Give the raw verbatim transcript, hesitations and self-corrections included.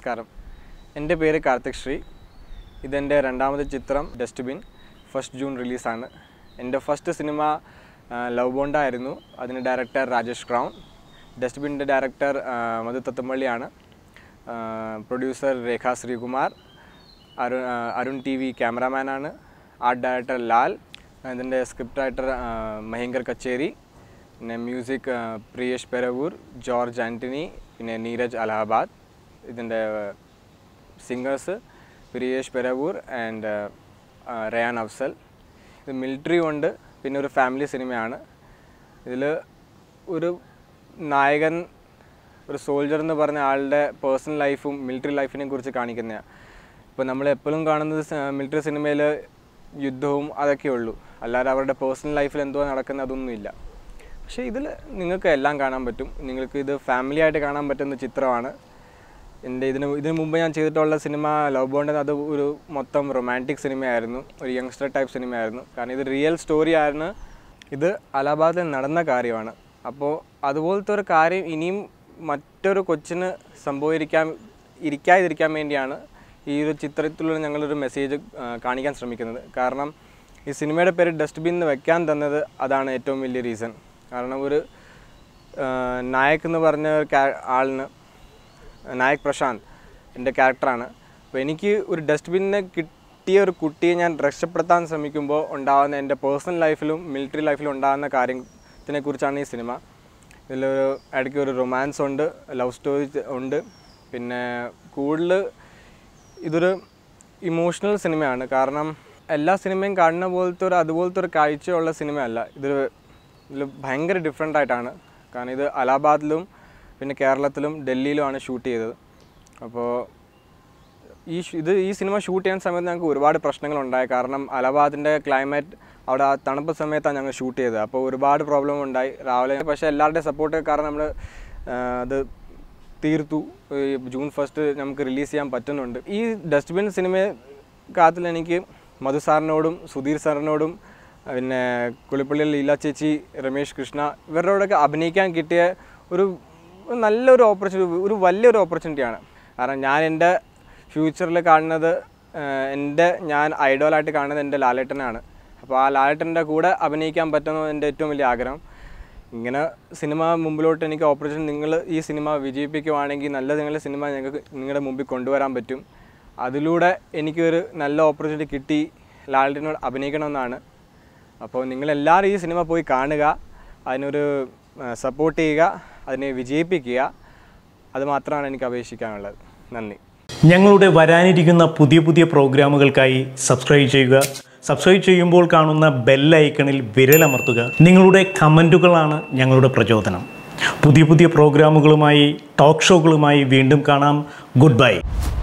നമസ്കാരം. എൻ്റെ പേര് കാർത്തിക് ശ്രീ. ഇതെൻ്റെ രണ്ടാമത്തെ ചിത്രം ഡസ്റ്റ്ബിൻ. First June റിലീസാണ്. എൻ്റെ ഫസ്റ്റ് സിനിമ ലവ് ബോണ്ട ആയിരുന്നു. അതിന് ഡയറക്ടർ രാജേഷ് ക്രൗൺ. ഡസ്റ്റ്ബിൻ്റെ ഡയറക്ടർ മധു തത്തമ്പള്ളിയാണ്. Producer Rekha Sreekumar. Arun Arun T V ക്യാമറാമാനാണ്. Art director Lal. ഇതിൻ്റെ സ്ക്രിപ്റ്റ് റൈറ്റർ മഹേങ്കർ കച്ചേരി. പിന്നെ music Priyesh Peravoor, George Antony, പിന്നെ നീരജ് അലഹാബാദ്. ഇതിൻ്റെ സിംഗേഴ്സ് പ്രിയേഷ് പെരവൂർ ആൻഡ് റയാൻ അഫ്സൽ. ഇത് മിലിറ്ററി ഉണ്ട്, പിന്നെ ഒരു ഫാമിലി സിനിമയാണ്. ഇതിൽ ഒരു നായകൻ, ഒരു സോൾജർ എന്ന് പറഞ്ഞ ആളുടെ പേഴ്സണൽ ലൈഫും മിലിറ്ററി ലൈഫിനെ കുറിച്ച് കാണിക്കുന്നതാണ്. ഇപ്പോൾ നമ്മൾ എപ്പോഴും കാണുന്നത് മിലിറ്ററി സിനിമയിൽ യുദ്ധവും അതൊക്കെ ഉള്ളൂ, അല്ലാതെ അവരുടെ പേഴ്സണൽ ലൈഫിൽ എന്തോ നടക്കുന്നത് അതൊന്നുമില്ല. പക്ഷേ ഇതിൽ നിങ്ങൾക്ക് എല്ലാം കാണാൻ പറ്റും. നിങ്ങൾക്ക് ഇത് ഫാമിലി ആയിട്ട് കാണാൻ പറ്റുന്ന ചിത്രമാണ്. എൻ്റെ ഇതിന് ഇതിന് മുമ്പ് ഞാൻ ചെയ്തിട്ടുള്ള സിനിമ ലവ് ബോണ്ട്, അത് ഒരു മൊത്തം റൊമാൻറ്റിക് സിനിമയായിരുന്നു, ഒരു യങ്സ്റ്റർ ടൈപ്പ് സിനിമയായിരുന്നു. കാരണം ഇത് റിയൽ സ്റ്റോറി ആയിരുന്നു. ഇത് അലഹാബാദിൽ നടന്ന കാര്യമാണ്. അപ്പോൾ അതുപോലത്തെ ഒരു കാര്യം ഇനിയും മറ്റൊരു കൊച്ചിന് സംഭവിക്കാൻ ഇരിക്കാതിരിക്കാൻ വേണ്ടിയാണ് ഈ ഒരു ചിത്രത്തിലൂടെ ഞങ്ങളൊരു മെസ്സേജ് കാണിക്കാൻ ശ്രമിക്കുന്നത്. കാരണം ഈ സിനിമയുടെ പേര് ഡസ്റ്റ്ബിൻ എന്ന് വെക്കാൻ തന്നത് അതാണ് ഏറ്റവും വലിയ റീസൺ. കാരണം ഒരു നായക് എന്ന് പറഞ്ഞ ആളിന്, നായക് പ്രശാന്ത് എൻ്റെ ക്യാരക്ടറാണ്. അപ്പോൾ എനിക്ക് ഒരു ഡസ്റ്റ്ബിന്നെ കിട്ടിയ ഒരു കുട്ടിയെ ഞാൻ രക്ഷപ്പെടുത്താൻ ശ്രമിക്കുമ്പോൾ ഉണ്ടാകുന്ന എൻ്റെ പേഴ്സണൽ ലൈഫിലും മിലിറ്ററി ലൈഫിലും ഉണ്ടാകുന്ന കാര്യത്തിനെ കുറിച്ചാണ് ഈ സിനിമ. ഇതിലൊരു ഇടയ്ക്ക് ഒരു റൊമാൻസ് ഉണ്ട്, ലവ് സ്റ്റോറി ഉണ്ട്. പിന്നെ കൂടുതൽ ഇതൊരു ഇമോഷണൽ സിനിമയാണ്. കാരണം എല്ലാ സിനിമയും കാണുന്ന പോലത്തെ ഒരു അതുപോലത്തെ ഒരു കാഴ്ചയുള്ള സിനിമയല്ല. ഇത് ഇതിൽ ഭയങ്കര ഡിഫറെൻ്റ് ആയിട്ടാണ്. കാരണം ഇത് അലഹാബാദിലും പിന്നെ കേരളത്തിലും ഡൽഹിയിലുമാണ് ഷൂട്ട് ചെയ്തത്. അപ്പോൾ ഈ ഇത് ഈ സിനിമ ഷൂട്ട് ചെയ്യുന്ന സമയത്ത് ഞങ്ങൾക്ക് ഒരുപാട് പ്രശ്നങ്ങളുണ്ടായി. കാരണം അലഹാബാദിൻ്റെ ക്ലൈമറ്റ്, അവിടെ ആ തണുപ്പ് സമയത്താണ് ഞങ്ങൾ ഷൂട്ട് ചെയ്തത്. അപ്പോൾ ഒരുപാട് പ്രോബ്ലം ഉണ്ടായി രാവിലെ. പക്ഷേ എല്ലാവരുടെയും സപ്പോർട്ട് കാരണം നമ്മൾ അത് തീർത്തു. ജൂൺ ഫസ്റ്റ് നമുക്ക് റിലീസ് ചെയ്യാൻ പറ്റുന്നുണ്ട്. ഈ ഡസ്റ്റ്ബിൻ സിനിമക്കാലത്തിൽ എനിക്ക് മധു സാറിനോടും സുധീർ സാറിനോടും പിന്നെ കുളിപ്പള്ളി ലീല ചേച്ചി, രമേശ് കൃഷ്ണ, ഇവരോടൊക്കെ അഭിനയിക്കാൻ കിട്ടിയ ഒരു നല്ലൊരു ഓപ്പർച്യൂണിറ്റി, ഒരു വലിയൊരു ഓപ്പർച്യൂണിറ്റിയാണ്. കാരണം ഞാൻ എൻ്റെ ഫ്യൂച്ചറിൽ കാണുന്നത്, എൻ്റെ ഞാൻ ഐഡോളായിട്ട് കാണുന്നത് എൻ്റെ ലാലേട്ടനാണ്. അപ്പോൾ ആ ലാലേട്ടൻ്റെ കൂടെ അഭിനയിക്കാൻ പറ്റുന്നത് എൻ്റെ ഏറ്റവും വലിയ ആഗ്രഹം. ഇങ്ങനെ സിനിമ മുമ്പിലോട്ട് എനിക്ക് ഓപ്പർച്യൂണിറ്റി, നിങ്ങൾ ഈ സിനിമ വിജയിപ്പിക്കുവാണെങ്കിൽ നല്ല നിങ്ങളുടെ സിനിമ ഞങ്ങൾക്ക് നിങ്ങളുടെ മുമ്പിൽ കൊണ്ടുവരാൻ പറ്റും. അതിലൂടെ എനിക്കൊരു നല്ല ഓപ്പർച്യൂണിറ്റി കിട്ടി ലാലേട്ടനോട് അഭിനയിക്കണമെന്നാണ്. അപ്പോൾ നിങ്ങളെല്ലാവരും ഈ സിനിമ പോയി കാണുക, അതിനൊരു സപ്പോർട്ട് ചെയ്യുക, അതിനെ വിജയിപ്പിക്കുക. അത് മാത്രമാണ് എനിക്ക് അപേക്ഷിക്കാനുള്ളത്. നന്ദി. ഞങ്ങളുടെ വരാനിരിക്കുന്ന പുതിയ പുതിയ പ്രോഗ്രാമുകൾക്കായി സബ്സ്ക്രൈബ് ചെയ്യുക. സബ്സ്ക്രൈബ് ചെയ്യുമ്പോൾ കാണുന്ന ബെൽ ഐക്കണിൽ വിരലമർത്തുക. നിങ്ങളുടെ കമൻറ്റുകളാണ് ഞങ്ങളുടെ പ്രചോദനം. പുതിയ പുതിയ പ്രോഗ്രാമുകളുമായി, ടോക്ക് ഷോകളുമായി വീണ്ടും കാണാം. Good by.